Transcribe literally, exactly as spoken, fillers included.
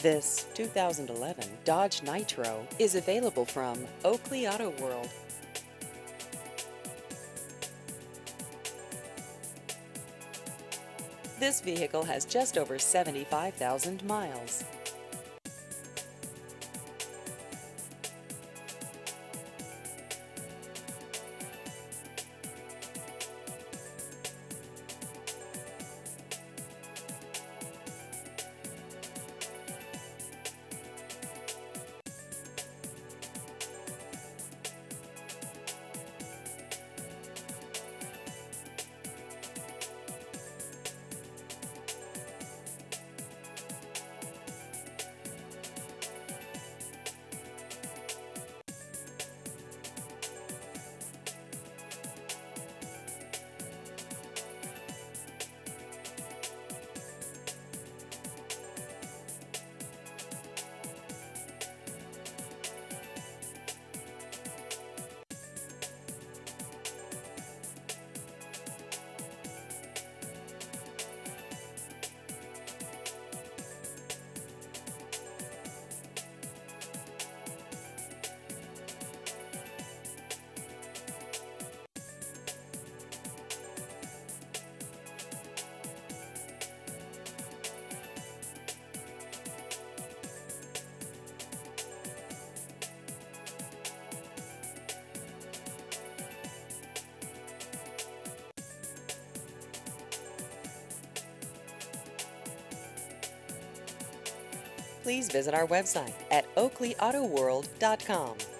This two thousand eleven Dodge Nitro is available from Oakley Auto World. This vehicle has just over seventy-five thousand miles. Please visit our website at oakley auto world dot com.